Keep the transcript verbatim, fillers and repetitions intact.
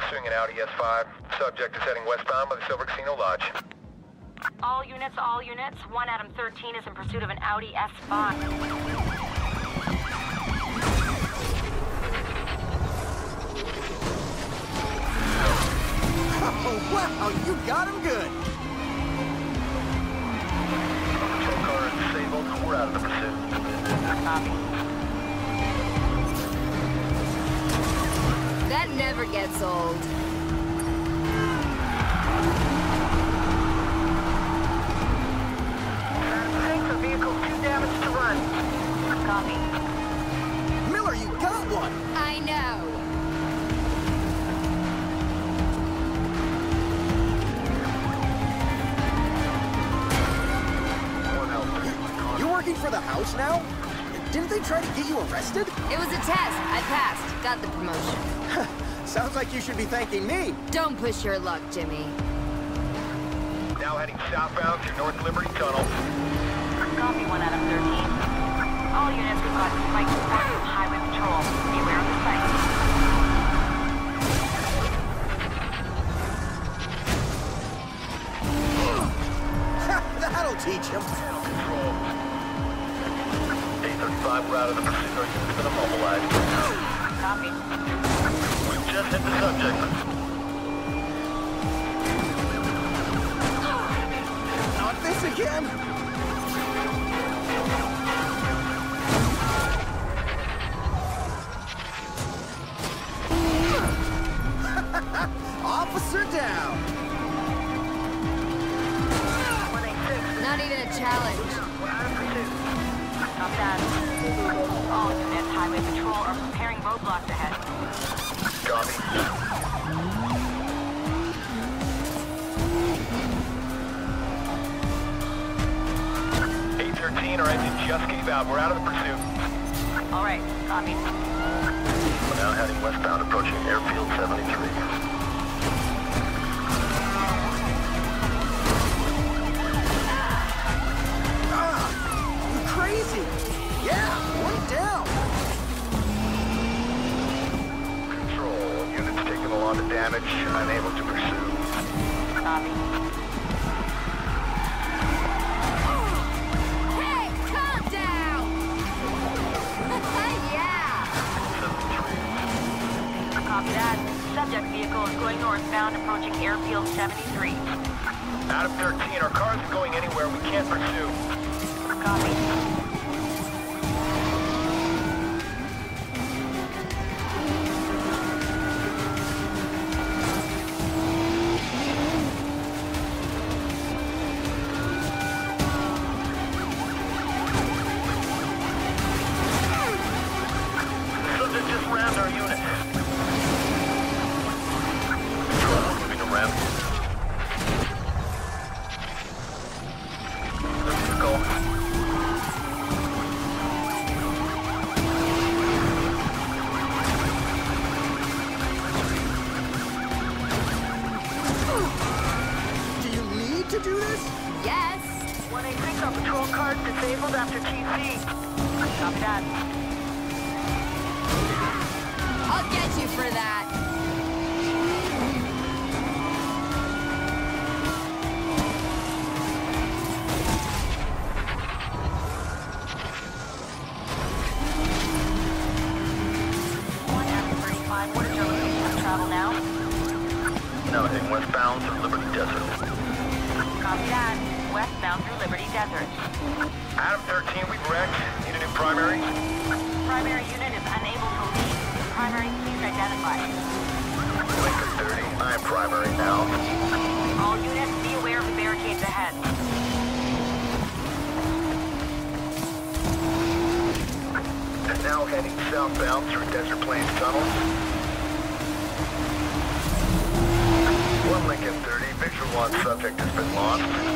pursuing an Audi S five. Subject is heading westbound by the Silver Casino Lodge. All units, all units. one Adam thirteen is in pursuit of an Audi S five. Oh, wow, you got him good. Patrol car is disabled. We're out of the pursuit. Copy. That never gets old. Thanks for vehicle two damage to run. Copy. Miller, you got one. I know. You're working for the house now? Didn't they try to get you arrested? It was a test. I passed. Got the promotion. Sounds like you should be thanking me. Don't push your luck, Jimmy. Now heading southbound through North Liberty Tunnel. Copy one Adam thirteen. All units, we've got spike support from Highway Patrol. Be aware of the site. That'll teach him. Control. eight thirty-five, we're out of the pursuit. Our unit's been immobilized. Copy. We just hit the subject. Not this again. Officer down. Not even a challenge. Not bad. All units, Highway Patrol are preparing roadblocks ahead. Copy. eight thirteen, our engine just gave out. We're out of the pursuit. All right, copy. We're now heading westbound, approaching Airfield seventy-three. Crazy! Yeah, one down! Control, units taking a lot of damage, unable to pursue. Copy. Hey, calm down! Yeah! Copy that. Subject vehicle is going northbound, approaching Airfield seventy-three. Adam thirteen, our car isn't going anywhere. We can't pursue. Copy. Subject just rammed our unit. Control, moving around. Vehicle. To do this? Yes. one eight six, our patrol car disabled after T C. Copy that. I'll get you for that. one Adam thirty-five, what is your location of travel now? Now heading westbound through Liberty Desert. Copy that. Westbound through Liberty Desert. Adam thirteen, we've wrecked. Need a new primary? Primary unit is unable to lead. Primary, please identify. Lincoln thirty, I am primary now. All units, be aware of the barricades ahead. And now heading southbound through Desert Plains Tunnel. One Lincoln thirty, visual on subject has been lost.